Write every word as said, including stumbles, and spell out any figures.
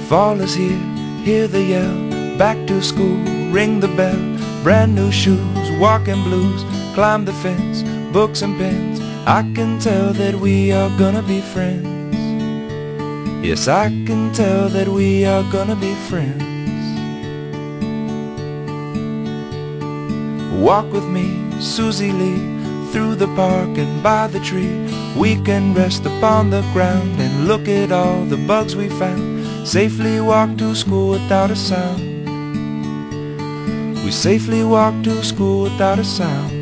Fall is here, hear the yell, back to school, ring the bell. Brand new shoes, walking blues, climb the fence, books and pens. I can tell that we are gonna be friends. Yes, I can tell that we are gonna be friends. Walk with me, Susie Lee, through the park and by the tree. We can rest upon the ground and look at all the bugs we found. Safely walk to school without a sound. We safely walk to school without a sound.